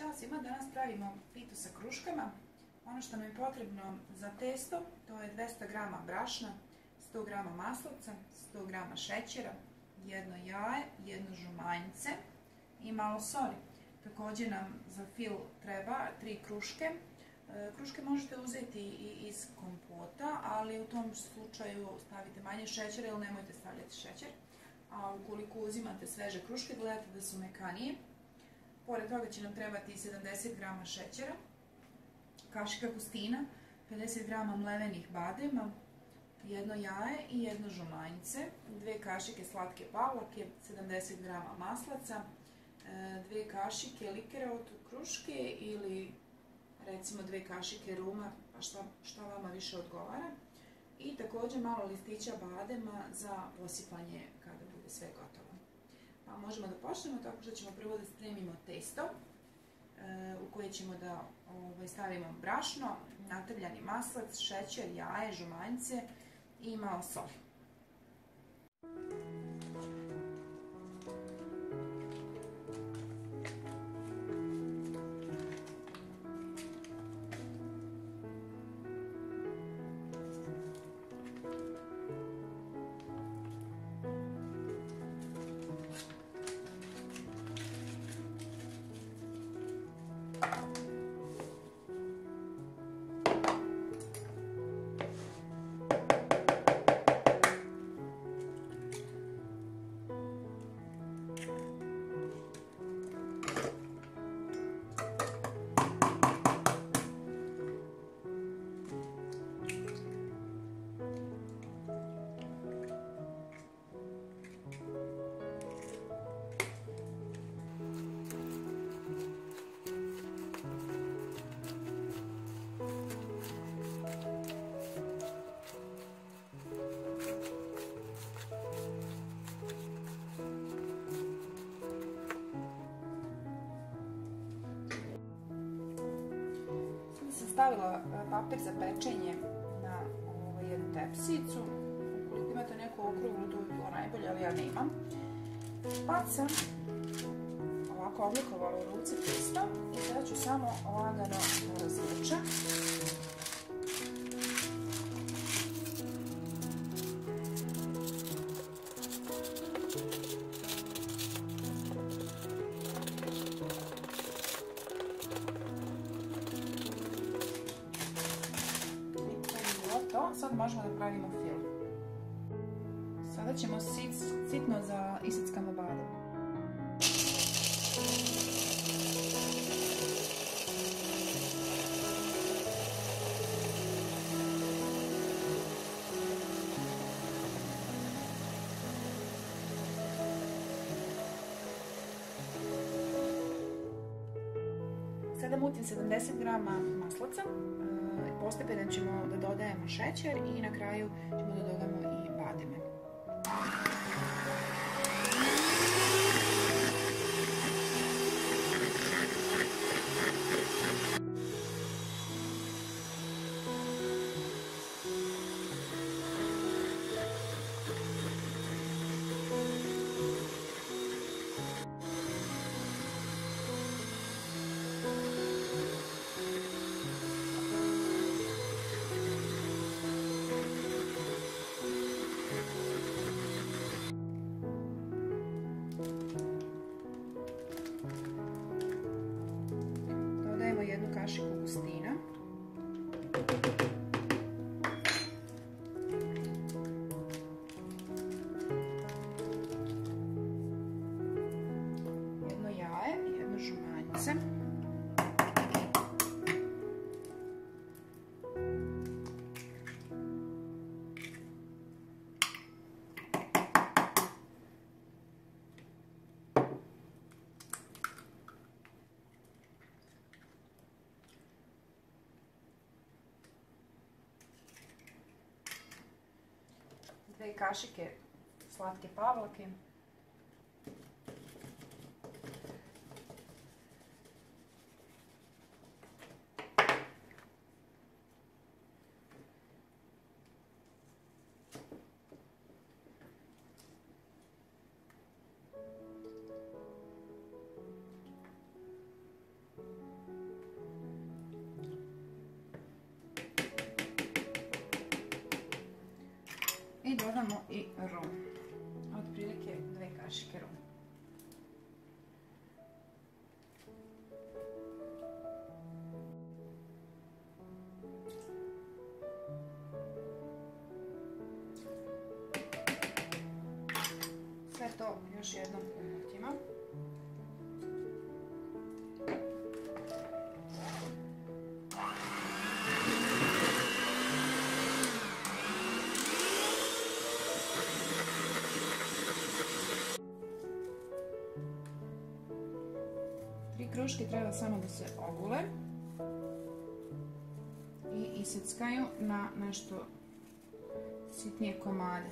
Ćao svima, danas pravimo pitu sa kruškama. Ono što nam je potrebno za testo, to je 200 g brašna, 100 g maslavca, 100 g šećera, jedno jaje, jedno žumanjce i malo soli. Također nam za fil treba 3 kruške. Kruške možete uzeti i iz kompota, ali u tom slučaju stavite manje šećera ili nemojte stavljati šećer. A ukoliko uzimate sveže kruške, gledajte da su mekanije. Pored toga će nam trebati 70 g šećera, kašika kustina, 50 g mlevenih badema, jedno jaje i jedno žumanjce, 2 kašike slatke pavlake, 70 g maslaca, 2 kašike likera od kruške ili recimo 2 kašike ruma, pa šta vama više odgovara. I također malo listića badema za posipanje kada bude sve gotovo. Pa možemo da počnemo tako što ćemo prvo da spremimo testo u koje ćemo da stavimo brašno, natrljani maslac, šećer, jaje, žumanjce i malo soli. Stavila papir za pečenje na jednu tepsicu. Ukoliko imate neku okruglu, to bi bilo najbolje, ali ja nemam. Pa sam ovako oblikovala u ruci testo i sada ću samo lagano da razvučem. Sad možemo da pravimo fil. Sada ćemo sitno za isickamo badem. Sada mutim 70 g maslaca. Postepeno ćemo da dodajemo šećer i na kraju ćemo da dodamo i bademe. Jednu kašiku kustina. Jedno jaje i jedno žumanjce. Dve kašike slatke pavlake. dodamo i rum. Otprilike 2 kašike ruma. Sve to još jednom umutimo. Kruške treba samo da se ogule i iseckaju na nešto sitnije komade.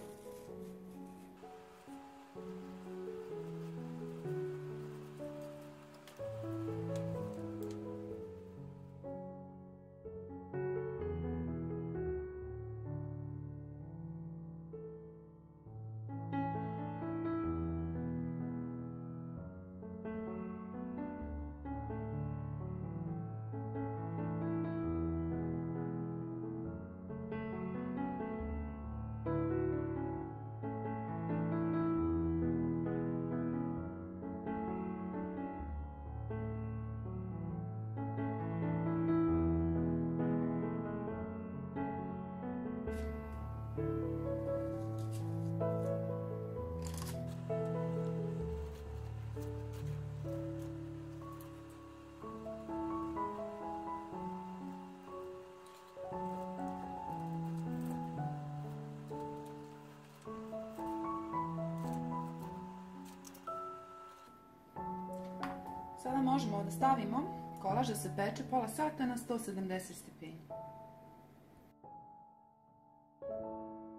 Sada možemo da stavimo kolač da se peče pola sata na 170 stepeni.